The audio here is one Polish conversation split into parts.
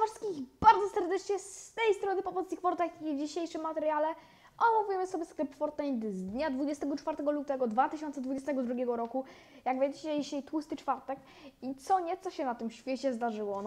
wszystkich bardzo serdecznie z tej strony Pomocnik Fortnite i w dzisiejszym materiale omówimy sobie sklep Fortnite z dnia 24 lutego 2022 roku. Jak wiecie, dzisiaj tłusty czwartek i co nieco się na tym świecie zdarzyło,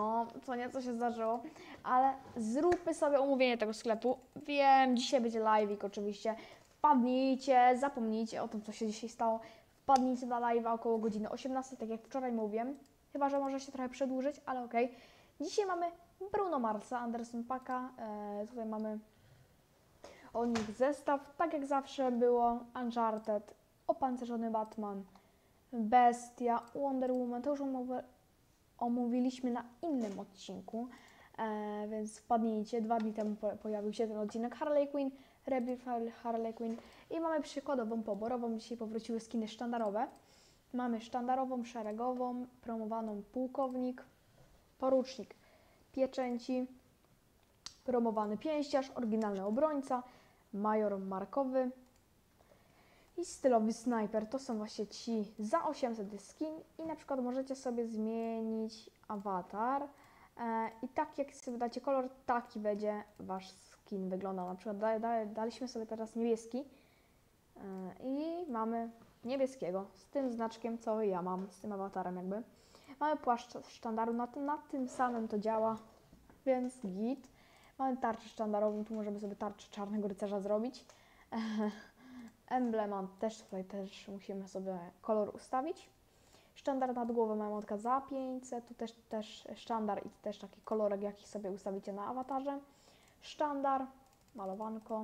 ale zróbmy sobie omówienie tego sklepu. Wiem, dzisiaj będzie live'ik oczywiście, wpadnijcie, zapomnijcie o tym, co się dzisiaj stało, wpadnijcie na live'a około godziny 18, tak jak wczoraj mówiłem, chyba że może się trochę przedłużyć, ale okej. Dzisiaj mamy Bruno Marsa, Anderson Paaka, tutaj mamy od nich zestaw, tak jak zawsze było, Uncharted, opancerzony Batman, Bestia, Wonder Woman, to już omówiliśmy na innym odcinku, więc wpadnijcie, 2 dni temu pojawił się ten odcinek Harley Quinn, Rebirth Harley Quinn i mamy przykładową poborową, dzisiaj powróciły skiny sztandarowe. Mamy sztandarową, szeregową, promowaną pułkownik, porucznik, pieczęci, promowany pięściarz, oryginalny obrońca, major markowy i stylowy snajper. To są właśnie ci za 800 skin i na przykład możecie sobie zmienić awatar i tak jak sobie dacie kolor, taki będzie wasz skin wyglądał. Na przykład daliśmy sobie teraz niebieski i mamy niebieskiego z tym znaczkiem, co ja mam, z tym awatarem jakby. Mamy płaszcz sztandaru, na tym samym to działa, więc git. Mamy tarczę sztandarową, tu możemy sobie tarczę czarnego rycerza zrobić. Emblemat tutaj też musimy sobie kolor ustawić. Sztandar nad głową mamy emotka za 500, tu też sztandar i też taki kolorek, jaki sobie ustawicie na awatarze. Sztandar, malowanko,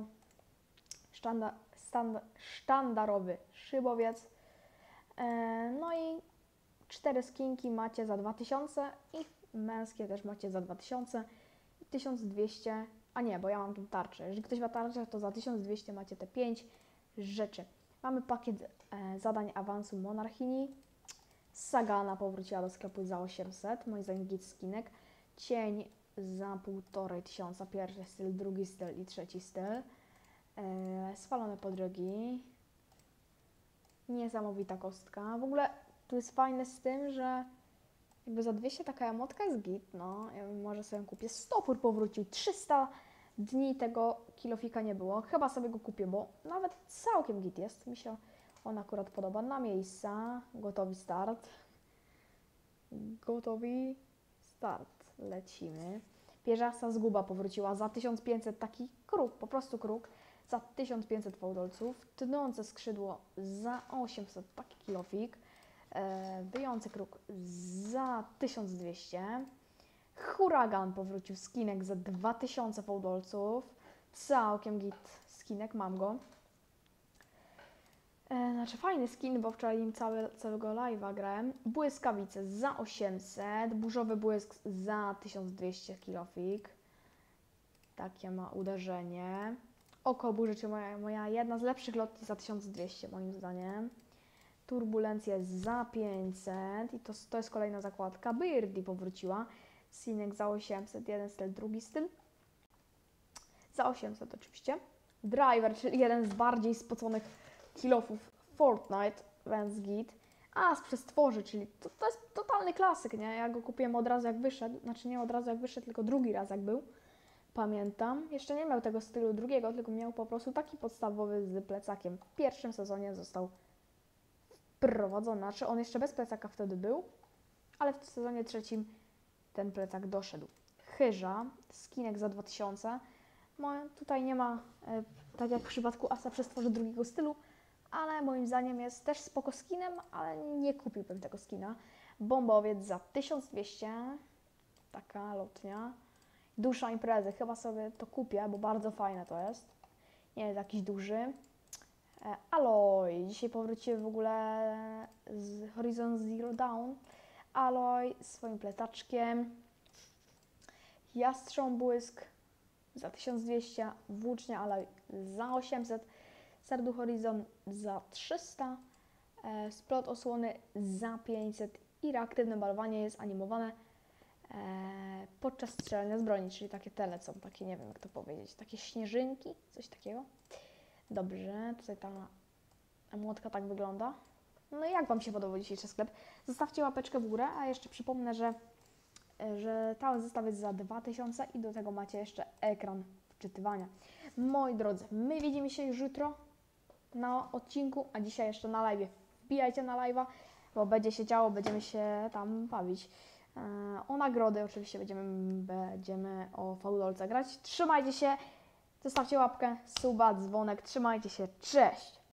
sztandarowy szybowiec. No i 4 skinki macie za 2000 i męskie też macie za 2000 i 1200, a nie, bo ja mam tą tarczę. Jeżeli ktoś ma tarczę, to za 1200 macie te 5 rzeczy. Mamy pakiet zadań awansu monarchini. Sagana powróciła do sklepu za 800, moim zdaniem git skinek. Cień za 1500, pierwszy styl, drugi styl i trzeci styl. Spalone podrogi. Niesamowita kostka. W ogóle tu jest fajne z tym, że jakby za 200 taka emotka jest git, no. Ja może sobie kupię. Stopór powrócił. 300 dni tego kilofika nie było. Chyba sobie go kupię, bo nawet całkiem git jest. Mi się on akurat podoba. Na miejsca. Gotowi start. Gotowi start. Lecimy. Pierzasta zguba powróciła za 1500. Taki kruk, po prostu kruk. Za 1500 fałdolców. Tnące skrzydło za 800. Taki kilofik. Wyjący kruk za 1200. Huragan powrócił skinek za 2000 fałdolców. Całkiem git skinek, mam go. Znaczy fajny skin, bo wczoraj im całego live'a grałem. Błyskawice za 800. Burzowy błysk za 1200 kilofik. Takie ma uderzenie. Oko burzycie, moja jedna z lepszych lotni za 1200 moim zdaniem. Turbulencje za 500 i to jest kolejna zakładka. Birdie powróciła. Sinek za 800, jeden styl, drugi styl. Za 800 oczywiście. Driver, czyli jeden z bardziej spoconych kilofów Fortnite, więc git. A z przestworzy, czyli to jest totalny klasyk, nie? Ja go kupiłem od razu jak wyszedł. Znaczy nie od razu jak wyszedł, tylko drugi raz jak był. Pamiętam. Jeszcze nie miał tego stylu drugiego, tylko miał po prostu taki podstawowy z plecakiem. W pierwszym sezonie został wprowadzony. Znaczy on jeszcze bez plecaka wtedy był, ale w sezonie trzecim ten plecak doszedł. Chyża, skinek za 2000. Tutaj nie ma, tak jak w przypadku Asa, przestworzy drugiego stylu, ale moim zdaniem jest też spoko skinem, ale nie kupiłbym tego skina. Bombowiec za 1200, taka lotnia. Dusza imprezy, chyba sobie to kupię, bo bardzo fajne to jest. Nie jest jakiś duży. Aloy, dzisiaj powróciły w ogóle z Horizon Zero Dawn. Aloy swoim plecaczkiem. Jastrząb błysk za 1200, włócznia Aloy za 800, serdu Horizon za 300, splot osłony za 500 i reaktywne balowanie jest animowane podczas strzelania z broni, czyli takie telecą, takie nie wiem jak to powiedzieć, takie śnieżynki, coś takiego. Dobrze, tutaj ta młotka tak wygląda. No i jak Wam się podobał dzisiejszy sklep? Zostawcie łapeczkę w górę, a jeszcze przypomnę, że że cały zestaw jest za 2000 i do tego macie jeszcze ekran wczytywania. Moi drodzy, my widzimy się już jutro na odcinku, a dzisiaj jeszcze na live. Wbijajcie na live'a, bo będzie się działo, będziemy się tam bawić. O nagrody oczywiście będziemy o faudolce grać. Trzymajcie się, zostawcie łapkę, suba, dzwonek, trzymajcie się, cześć!